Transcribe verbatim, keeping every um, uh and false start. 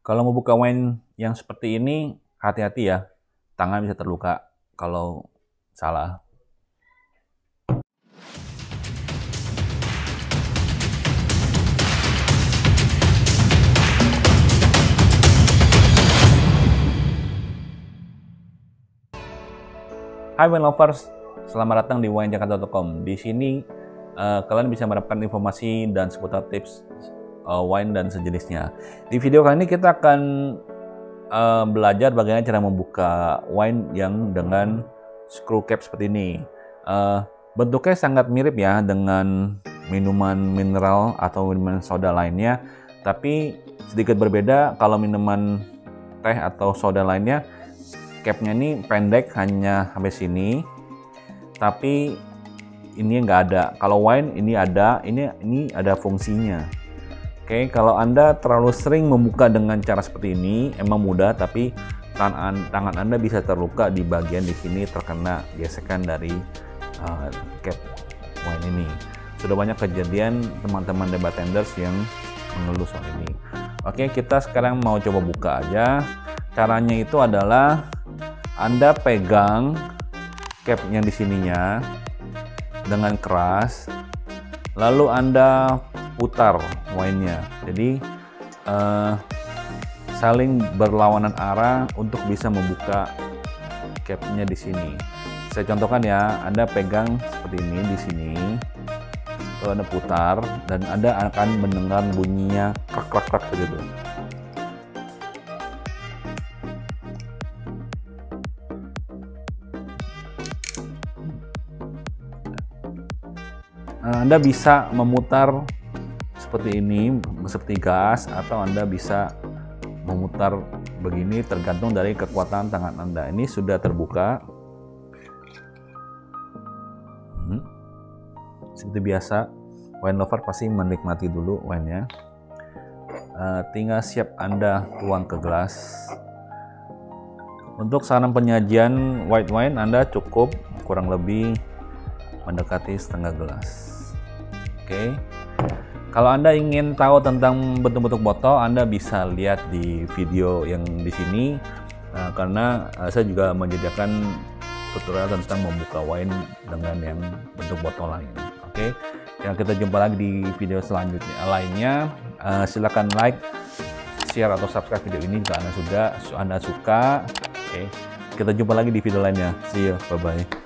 Kalau mau buka wine yang seperti ini, hati-hati ya, tangan bisa terluka kalau salah. Hai wine lovers, selamat datang di wine jakarta dot com. Di sini uh, kalian bisa mendapatkan informasi dan seputar tips uh, wine dan sejenisnya. Di video kali ini kita akan uh, belajar bagaimana cara membuka wine yang dengan screw cap seperti ini. Uh, bentuknya sangat mirip ya dengan minuman mineral atau minuman soda lainnya, tapi sedikit berbeda. Kalau minuman teh atau soda lainnya, capnya ini pendek, hanya sampai sini, tapi ini nggak ada. Kalau wine ini ada, ini ini ada fungsinya. Oke, kalau Anda terlalu sering membuka dengan cara seperti ini, emang mudah, tapi tangan tangan Anda bisa terluka di bagian di sini, terkena gesekan dari uh, cap wine ini. Sudah banyak kejadian teman-teman bartenders yang mengeluh soal ini. Oke, kita sekarang mau coba buka aja. Caranya itu adalah Anda pegang cap yang di sininya dengan keras, lalu Anda putar wine-nya. Jadi uh, saling berlawanan arah untuk bisa membuka capnya di sini. Saya contohkan ya, Anda pegang seperti ini di sini, lalu Anda putar dan Anda akan mendengar bunyinya krak-krak-krak begitu. Anda bisa memutar seperti ini, seperti gas, atau Anda bisa memutar begini, tergantung dari kekuatan tangan Anda. Ini sudah terbuka. Hmm. Seperti biasa, wine lover pasti menikmati dulu wine-nya. Uh, tinggal siap Anda tuang ke gelas. Untuk saran penyajian white wine, Anda cukup kurang lebih mendekati setengah gelas. Oke, kalau Anda ingin tahu tentang bentuk-bentuk botol, Anda bisa lihat di video yang di sini, nah, karena uh, saya juga menyediakan tutorial tentang membuka wine dengan yang bentuk botol lain. Oke, yang kita jumpa lagi di video selanjutnya lainnya. Uh, silakan like, share atau subscribe video ini jika Anda sudah Anda suka. Oke, kita jumpa lagi di video lainnya. See you, bye bye.